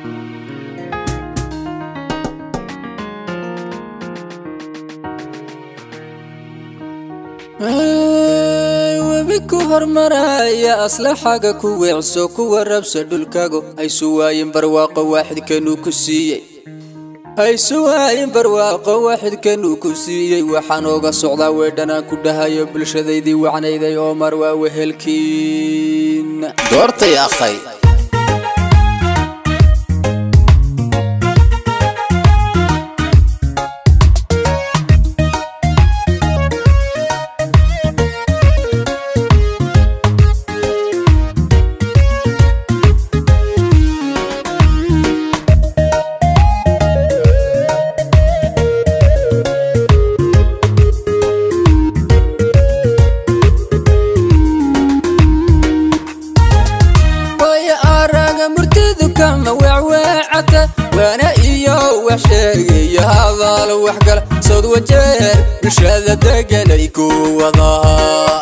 وبكو هرمرا يا أصل حاجة كوي عصو كو ربس دولكاغو أي سواين برواقة واحد كانوا كسيي أي سواين برواقة واحد كانوا كسيي وحانوغا صعدا ويدانا كودها يبلش ذيدي وعني ذي عمر ووهلكين دورت يا أخي وانا ايو وحشاقي هذا لو وحقل صوت وجير رشادة دقنا يكو وضاها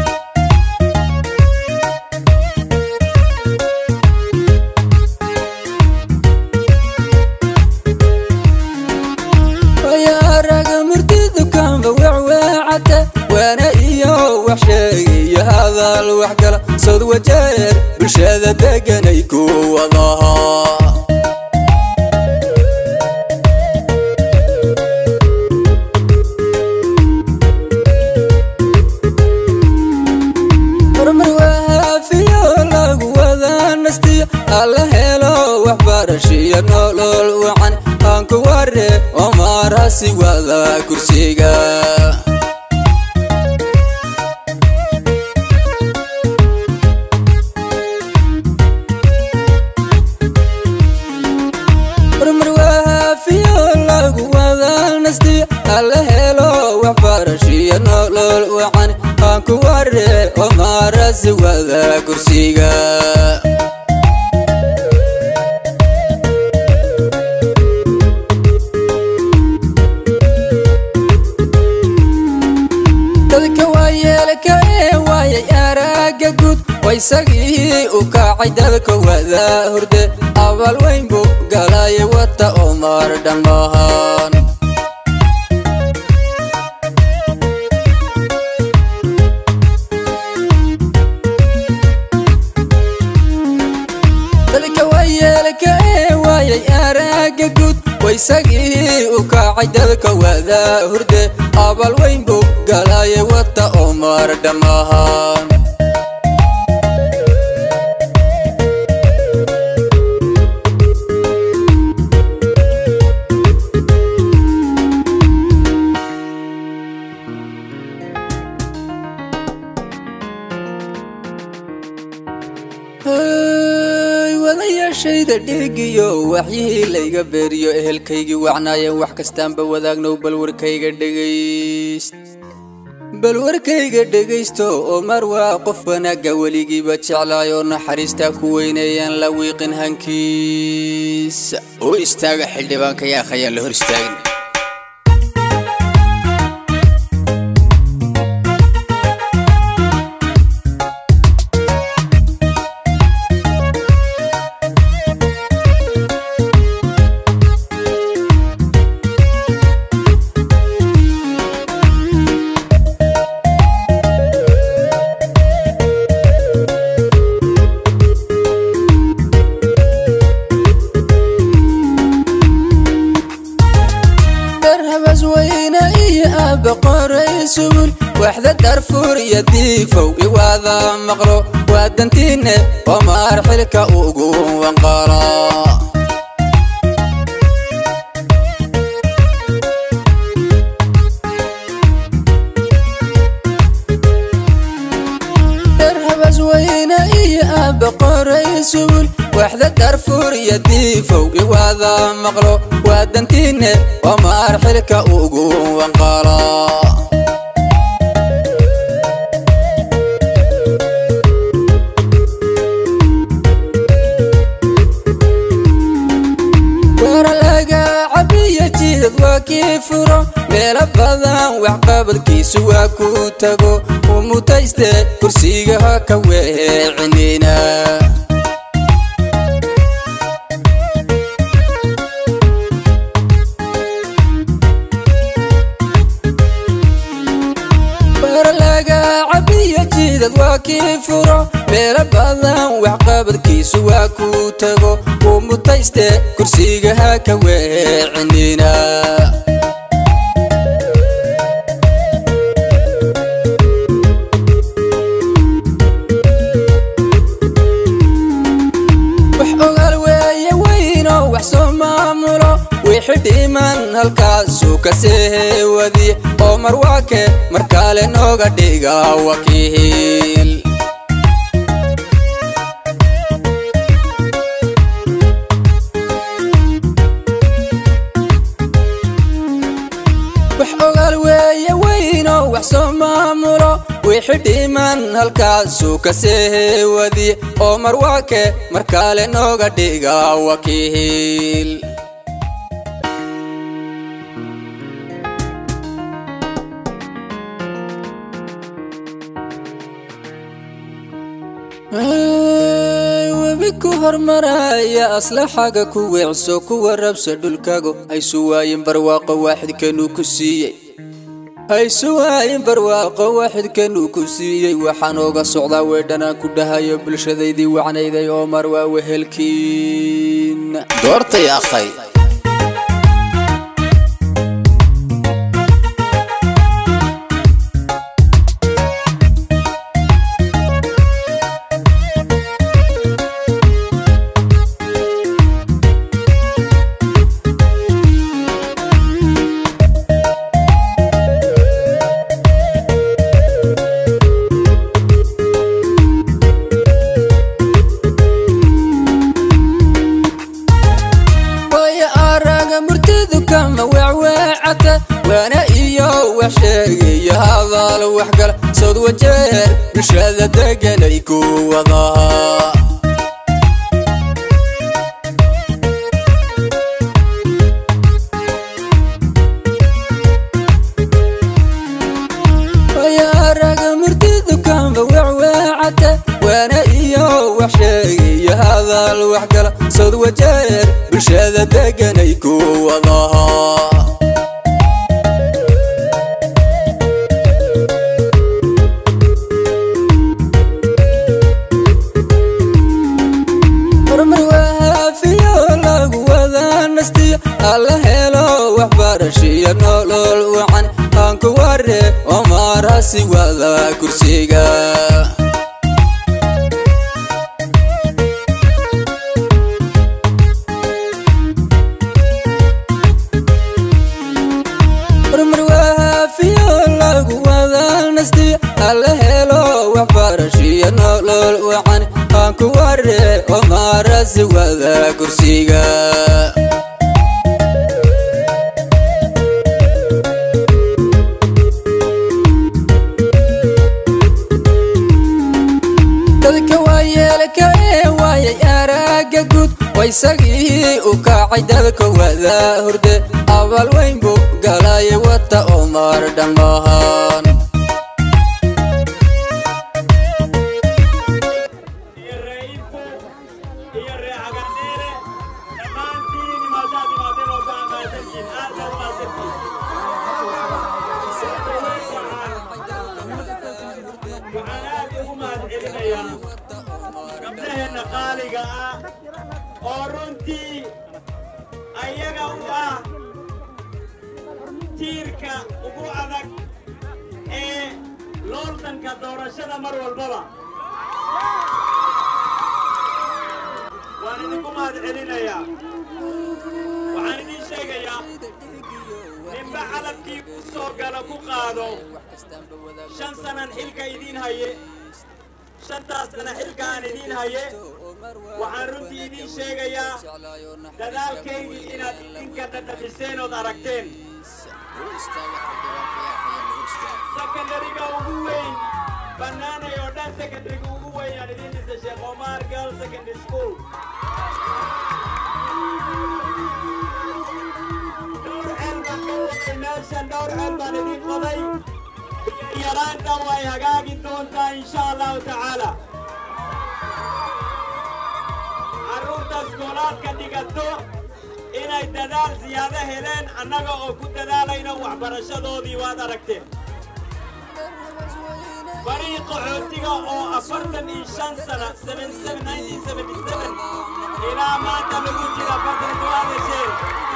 ويا رقم مرتدو كان بوعوعته وانا ايو وحشاقي هذا لو وحقل صوت وجير رشادة دقنا يكو وضاها الله هلو وحبارشي نولول وعن هانكو وري وما راسي وذا كرسيقا رمروها في الله وذا نستي الله هلو وحبارشي نولول وعن هانكو وري وما راسي وذا كرسيقا ويساقي وكاعي دالك وذا هرده أول وين بو قلاي وطا عمر دمهان دالك ويالك وايا ياراق قد ويساقي وكاعي دالك وذا هرده أول وين بو قلاي وطا عمر دمهان ولا شيء دقيقيو وحيه ليغا بيريو اهلكيغي وعنايا wax kastaan ba wadaagno bal warkayga dhageysto oo mar waa qof wanaaga waligiiba jeclaayo naxariista ku weynayaan la wiiqin hankiis oo istaaga xildhibaanka yaa khayal hor istaagin بقري سول وحدة دارفور يدي فوقي وهذا مقلو ودنتين وما رحلك أوقو وانقرا درهب زوينة إيا بقري سول وحدة دارفور يدي فوقي وهذا مقلو ودنتين وما رحلك أوقو وانقرا وكيفرو ميلا بدان وعقابد كيسو واكو تاغو ومتايسته كرسيغا كويعنينا furo meel badan wax qabadkiisu waa ku tago oo mutayste kursiga ha ka weecinina xidhiman halkaas uu ka seewadi oo marwaake markale nooga dhiga wakiil wax ogaal weeye weyno wax soo maamulo xidhiman halkaas uu ka seewadi oo marwaake markale nooga dhiga wakiil وبكو هرمرايا أصلحاك كو وعسو كو ربس دولكاغو أي سواين برواق واحد كانو كسيي أي سواين برواق واحد كانو كسيي وحانوغا صعدا ويدانا كودها يبلش ذيدي وعني ذي عمر وهلكين دورت يا أخي وانا ايو وحشاقي هذا الوحقل صد وجهر مش هذا دقنيكو وضاها ويا رقم مرتدو كان بوعوعته وانا ايو وحشاقي هذا الوحقل صد وجهر مش هذا دقنيكو وضاها الله هلو وحبرشي نولول وعن هانكو وري وما راسي وذا كرسيقا رمروها في الله وذا النسدي الله هلو وحبرشي نولول وعن هانكو وري وما راسي وذا كرسيقا ويساقيه وكاعي دادك وذا هرده أول وين بو قلاي وطا عمر دمهان runtii ayaga u ah tiirka ugu adag ee looltanka doorashada mar walbaba waan idinku mahadcelinayaa waxaan idin sheegayaa ninba calabkii u soo gala ku qaado 5 sanan xilka idin haye 5 sana xilka aan idin haye waxaan runtii idin sheegayaa dadaalkaygii inaad idinka dhadhamiseen ood aragteen secondary-ga ugu weyn bannaanay oo dhan secondary-ga ugu weyn aan idin dhisa Sheekh Omar Girls Secondary School meeshan dhowr ceel baan idin qoday yaraanta way hagaagi doontaa insha Allahu tacaala iskoolaadka dhigato inay dadaal siyaada heleen annaga oo ku dadaalayna waxbarashadoodii waad aragteen فريق عوتيغا أو أفرتن إنشان سنة 1977 إلى ما تلقوا جدا فترة هذا الشيء.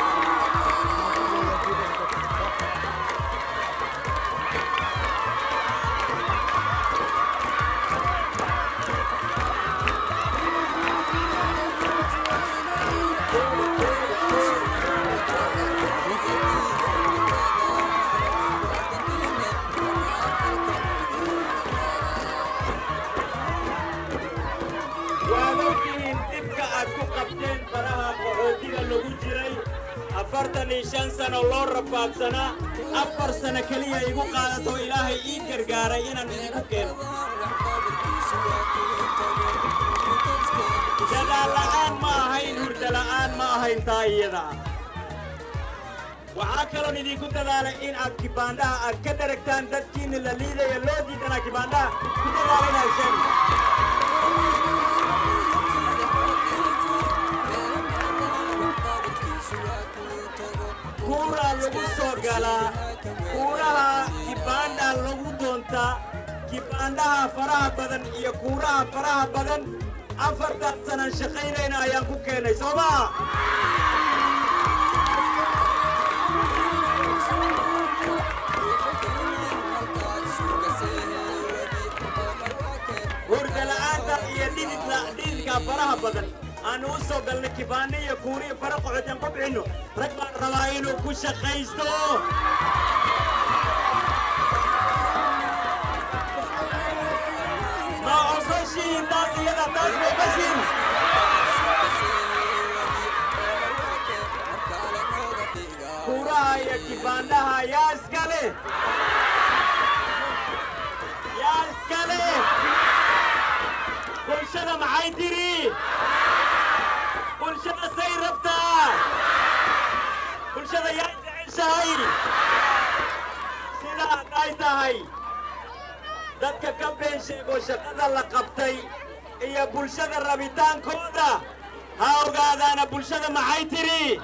أفرتني شان سنة الله رفاق سنة أفر سنة كلية يقول قادته إلهي إيكر قارينا نيكوكين جلالان ما هين هردلان ما هين تايدا وعاكلون إذي كنت دالين أكيباندا أكدركتان دكين الليلة يلودي دانا كيباندا كنت دالين هالشين Kura lagu sogala, kura kibanda lagu donta, kibanda faraha badan iya kura faraha badan, afartan sanan shaqaynayna ayaan ku keenay Soomaa. Hurdala'aanta iyo dhididka faraha badan. أنا وصل قال لك بانية كوري فرق عدم قبعنه ركب الرواينه كوش خيستو ما أصشين داسي يلا داس مبشين كورا يا كيباندها يا اسكالي يا اسكالي كل شيء معاي تري كل شيء سيربتا كل شيء يعيش هاي سيدا دايتا هاي دتك كبين شيء وشقد لقبتي هي بلشد الربيتان كودا هاو قاعد أنا بلشد معايتري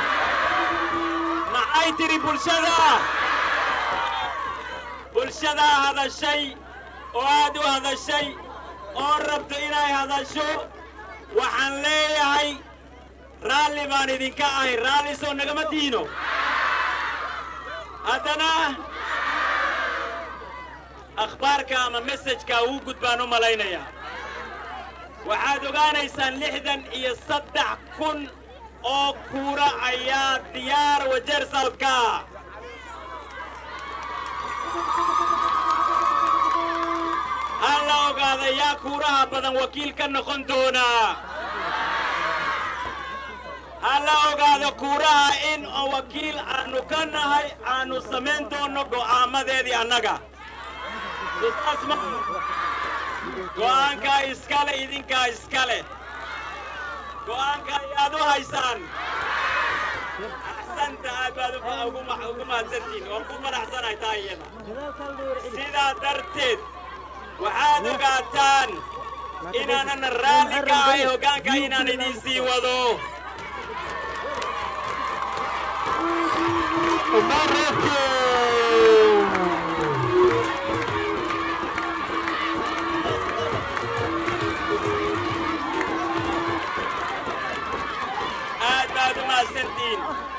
بلشد هذا الشيء وهذا هذا الشيء قربت إلى هذا الشيء وحن لي رالي باني دين كاي رالي سو نغمتينو هذانا أخبار كاما مسج كاو قد بانو ملاينيا وحادو غانيسان لحدن يصدع كن أو كورا أياد ديار وجرسال كا هلا وقاذا يا كورا بدن وكيل كان خندونا هلا وقاذا كورا إن وكيل أنو كان هاي أنو سمنتو نقو آمد دي أنغا تسمع قوانكا إسكالي إذنكا إسكالي قوانكا يادو هايسان أحسنت أبادو فأقوم أحسنتين وأقوم أحسن هايتاينا سيدا درتد وعادو قاتان إنانا نرالي كاي هوغانكا إنانا نديسي وضو أبادو ما سنتين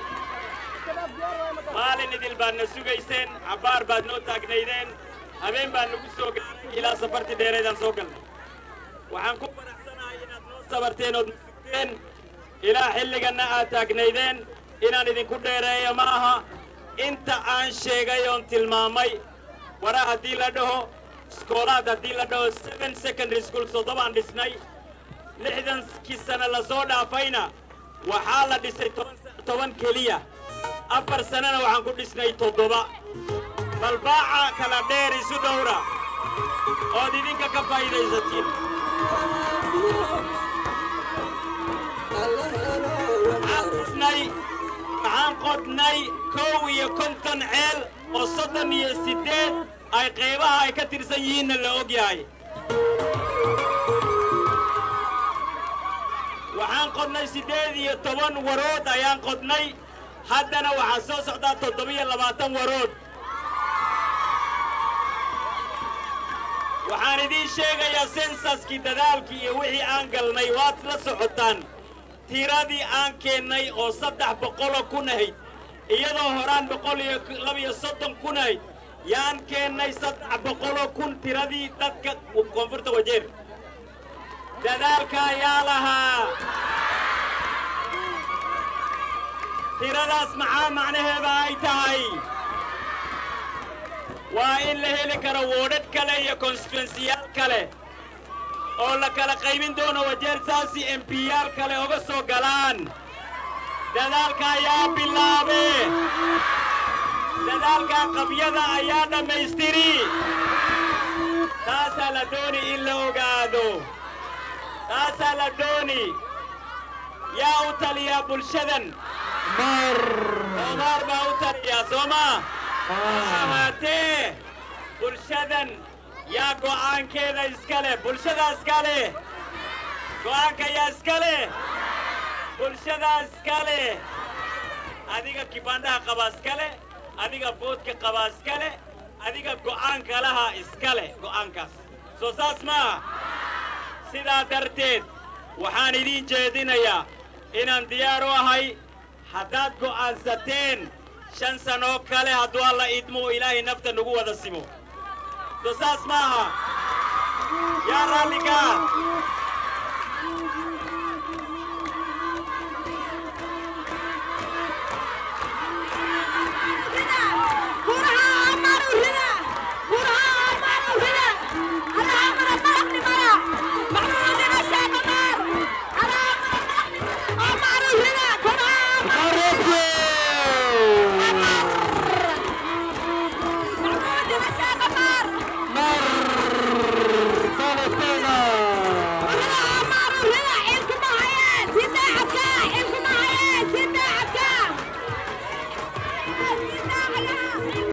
مالي ندل بان نسوغيسين عبار باد نو تاقنيدين habeen baan nagu soo gaaray ilaa safartii dheereedaan soo galnay waxaan ku faraxsanahay inaad noo sabarteen ood nusugteen ilaa xilliganna aad taagnaydeen inaan idinku dheereeyo ma aha inta aan sheegay oon tilmaamay wara haddii la dhaho iskoolaad haddii la dhaho 7 secondary school 7 dhisnay 60kii sano la soo dhaafayna waxaa la dhisay 10 keliya 4 sanana waxaan ku dhisnay 7 balbaaca kala dheer isu dhowra ood idinka ka faa'iidaysatiin waxaan qodnay 51 ceel oo 38 ay qaybaha ay ka tirsan yihiinna la og yahay waxaan qodnay 18 warood ayaan qodnay haddana waxaa soo socdaa 720 warood waxaan idiin sheegayaa sensaskii dadaalkii iyo wixii aan galnay waad la socotaan tiradii aan keennay oo 300 kun ahayd iyadoo horaan 132 ahayd yaan keennay 300 kun tiradii dadka koonfurta Wajeer dadaalka ayaa lahaa tiradaas maxaa macnaheeda ay tahay waa in la heli karo woodhad kale iyo constituencyyaal kale oo la kala qaybin doono Wajeer saasi MPyaal kale uga soo galaan dadaalka ayaa bilaabay dadaalka qabyada ayaa dhammaystiri taasaa la dooni in la ogaado taasaa la dooni yaa u taliyaa bulshadan Omar baa u taliyaa sooma ahaatee bulshadan yaa go'aankeeda iskale bulshada iskale go'aanka yaa iskale bulshada iskale adiga kibandaha qaba iskale adiga boodka qaba iskale adiga go'aanka laha iskale go'aankaas soo saas ma sidaa darteed waxaan idiin jeedinayaa inaan diyaar u ahay haddaad go'aansateen 5 sano kale hadduu alla idmo ilaahay nafta nagu wada simo soo saas maaha yaa raalliga